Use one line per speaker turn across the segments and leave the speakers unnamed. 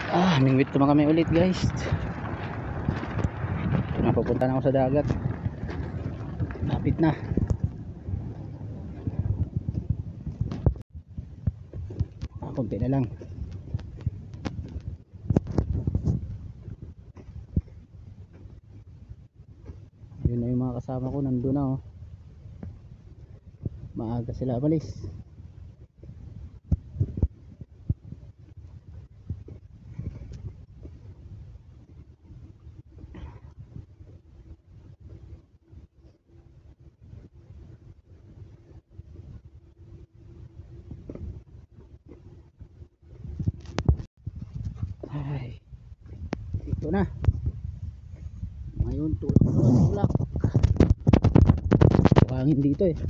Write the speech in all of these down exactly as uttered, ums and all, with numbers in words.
Ah, mingwit naman kami ulit guys. Napupunta na ako sa dagat. Lapit na. Ah, konti na lang. Yun na yung mga kasama ko, nandun na oh. Maaga sila alis. Ay, dito na. Ngayon tulak na tulak. Hangin dito eh.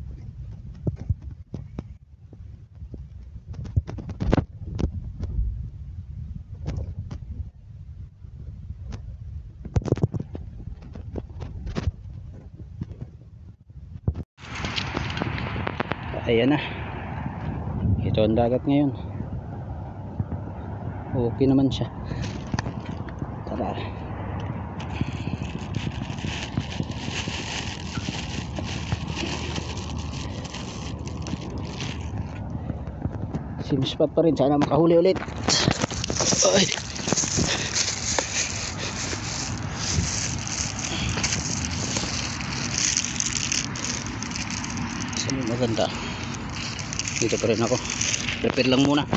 Ayan na. Ito ang dagat ngayon. Okay naman siya. Tara. Same spot pa rin, sana makahuli ulit. Ay. Saan yung maganda? Dito pa rin ako. Prepare lang muna.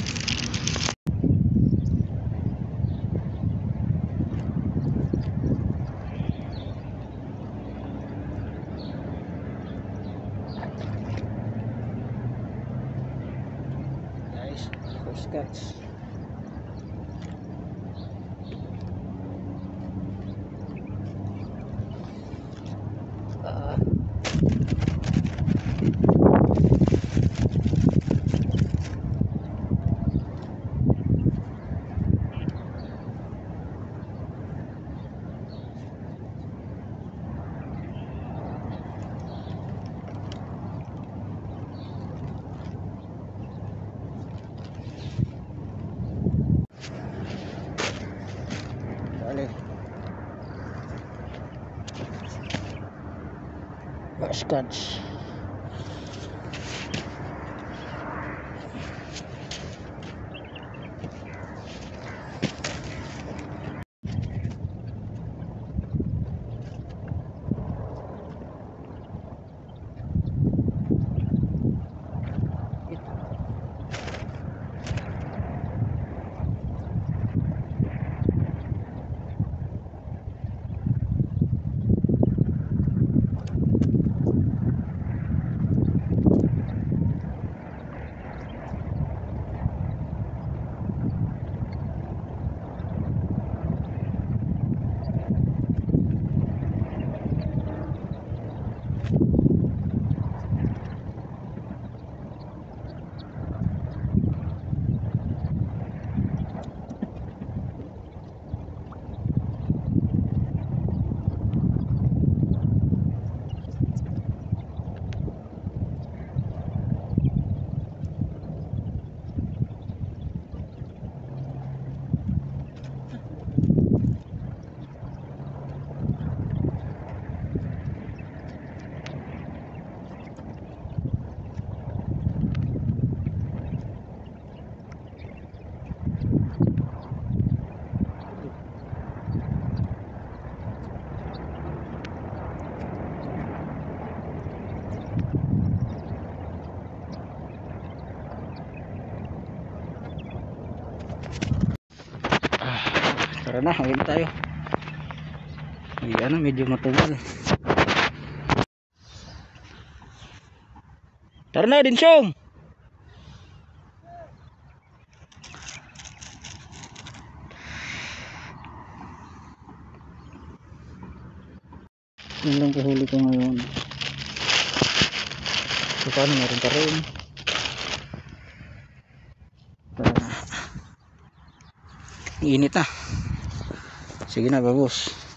Guys, first catch. Ah. First catch. Tara na, hangin tayo. May ano, medyo matumal. Tara na, Dinsyong. Yun lang kahuli ko ngayon. So paano, meron pa rin. Tara na. Init na. Sige na, babos.